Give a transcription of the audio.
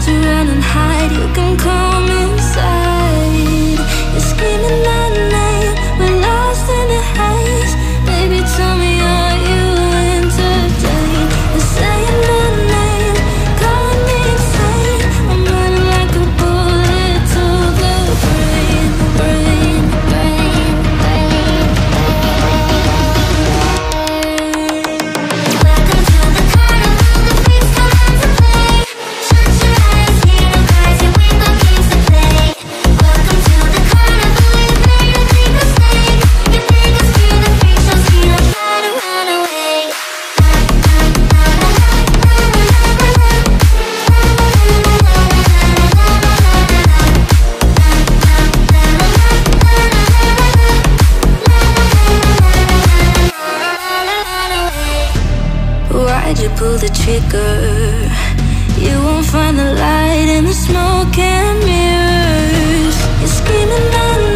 to run and hide, you can come inside. You're screaming my name, we're lost in the haze. Baby, tell me, are you entertained? You're saying my name, calling me insane. I'm running like a bullet to the brain, brain, brain, brain. Welcome to the carnival, the freaks come out to play. Shut your eyes, hear the cries, your window games to play. Welcome to the carnival, you made a big mistake. You make us feel the freak show, feel like try to run away. Why'd you pull the trigger? You won't find the light in the smoke and mirrors. You're screaming my